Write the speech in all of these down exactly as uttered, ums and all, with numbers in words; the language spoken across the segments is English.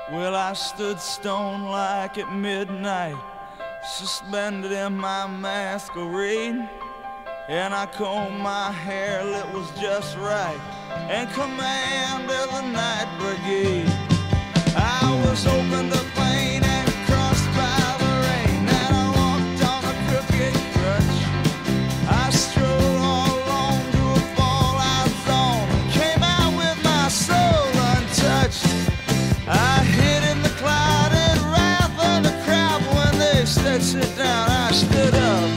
Well, I stood stone-like at midnight, suspended in my masquerade, and I combed my hair till it was just right, and commanded the night brigade. I was open to plain and crossed by the rain, and I walked on a crooked crutch. I strolled all alone to a fallout zone, came out with my soul untouched. I hid in the cloud and wrath of the crowd. When they said sit down, I stood up.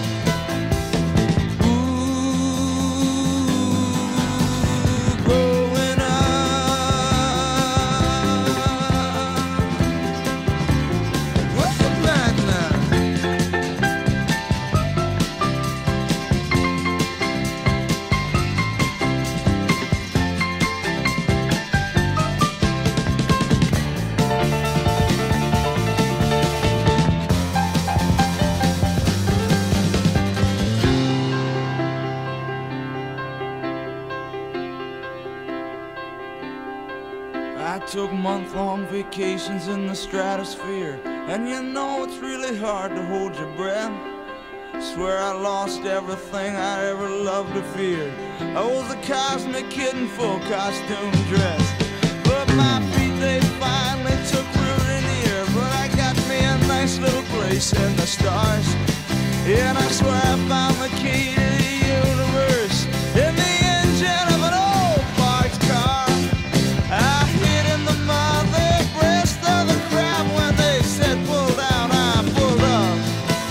I took month-long vacations in the stratosphere, and you know it's really hard to hold your breath. Swear I lost everything I ever loved or feared. I was a cosmic kid in full costume dress, but my feet, they finally took root in here. But I got me a nice little place in the stars, and I swear I found the key to the universe in the engine of an old parked car. I hid in the mother breast of the crowd. When they said pull down, I pulled up.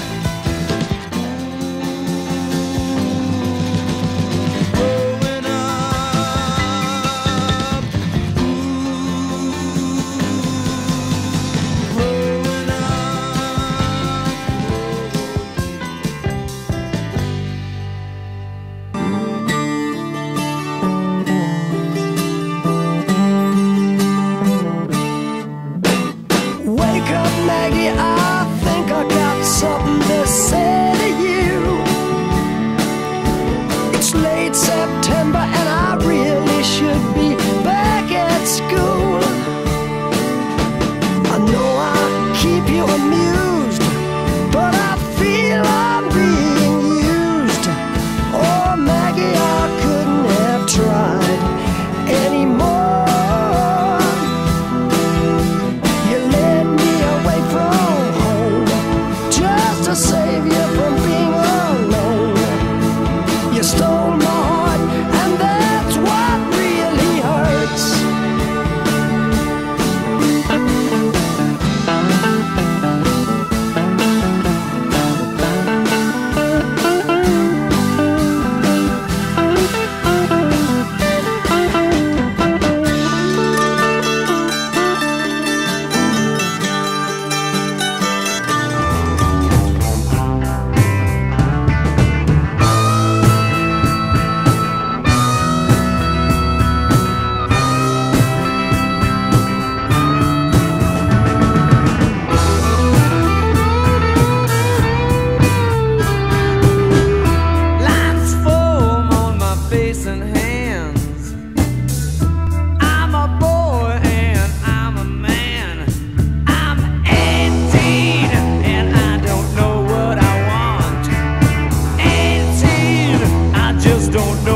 Growing up, growing Wake up, Maggie, I think I got something to say to you. It's late September and I really should be back at school. I know I keep you amused, but I feel I'm being used. Oh, Maggie, I couldn't have tried anymore. To save you from being alone, you stole my heart, and that's what really hurts. Don't